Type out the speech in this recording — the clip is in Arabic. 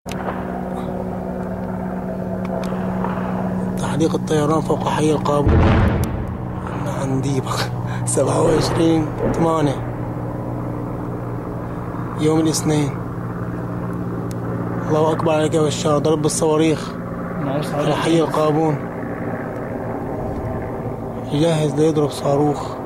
تحليق الطيران فوق حي القابون عندي 27/8 يوم الاثنين. الله أكبر عليك يا بشار، ضرب بالصواريخ على حي القابون، يجهز ليضرب صاروخ.